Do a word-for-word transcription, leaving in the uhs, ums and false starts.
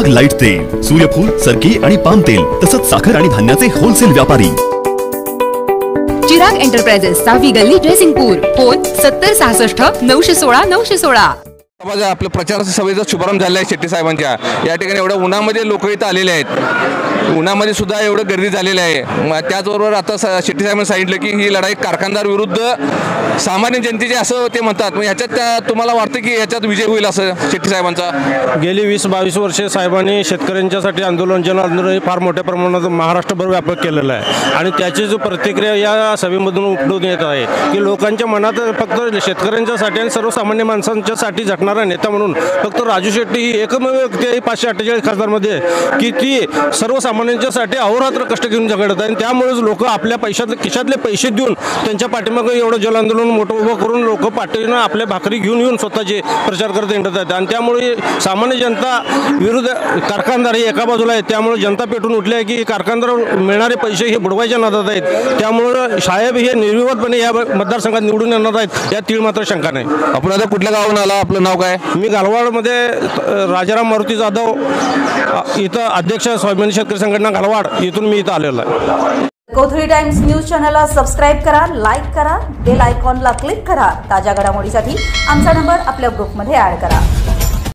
Chirag light तेल, सूर्यफूल, सरकी आणि पाम तेल तसंच साखर आणि धान्याचे होलसेल व्यापारी। चिराग एंटरप्राइजेस, सहावी गल्ली, जयसिंगपूर। फोन सत्तर सहासष्ट नऊशे सोळा नऊशे सोळा। आपल्या प्रचार सभेचा शुभारंभ झाला आहे शेट्टी साहेबांच्या। या ठिकाणी एवढ्या उन्हामध्ये लोक इथं आलेले आहेत, उन्हामध्ये सुद्धा एवढं गर्दी झालेली आहे। त्याचबरोबर आता शेट्टी साहेबांनी सांगितलं की ही लढाई कारखानदार विरुद्ध सामान्य जनतेची असं ते म्हणतात। मग ह्याच्यात तुम्हाला वाटतं की ह्याच्यात विजय होईल असं शेट्टी साहेबांचा? गेली वीस बावीस वर्षे साहेबांनी शेतकऱ्यांच्यासाठी आंदोलन जन आंदोलन फार मोठ्या प्रमाणात महाराष्ट्रभर व्यापक केलेलं आहे आणि त्याची जो प्रतिक्रिया या सभेमधून उपडून येत आहे की लोकांच्या मनात फक्त शेतकऱ्यांच्यासाठी आणि सर्वसामान्य माणसांच्यासाठी झटणारा नेता म्हणून फक्त राजू शेट्टी ही एकमेव व्यक्ती आहे पाचशे अठ्ठेचाळीस खासदारमध्ये की ती सर्वसामान्यांच्यासाठी अहोरात्र कष्ट घेऊन झगडत आहे। त्यामुळेच लोक आपल्या पैशातले खिशातले पैसे देऊन त्यांच्या पाठीमागे एवढं जल आंदोलन मोठं उभं करून लोक पाठीनं आपल्या भाकरी घेऊन येऊन स्वतःचे प्रचार करत येत आहेत आणि त्यामुळे सामान्य जनता विरुद्ध कारखानदार ही एका बाजूला आहे। त्यामुळे जनता पेटून उठली आहे की कारखानदार मिळणारे पैसे हे बुडवायच्या नादात आहेत। त्यामुळे साहेब हे निर्विवादपणे या मतदारसंघात निवडून येणार आहेत, या तीळ मात्र शंका नाही। आपण आता कुठल्या गावाहून आला? आपलं नाव काय? मी घालवाडमध्ये राजाराम मारुती जाधव इथं अध्यक्ष स्वाभिमानी शेतकरी संघटना घालवाड इथून मी इथं आलेलो आहे। कोथळी टाइम्स न्यूज चॅनलला सबस्क्राइब करा, लाईक करा, बेल आयकॉनला क्लिक करा। ताज्या घडामोडीसाठी आमचा नंबर आपल्या ग्रुपमध्ये ऍड करा।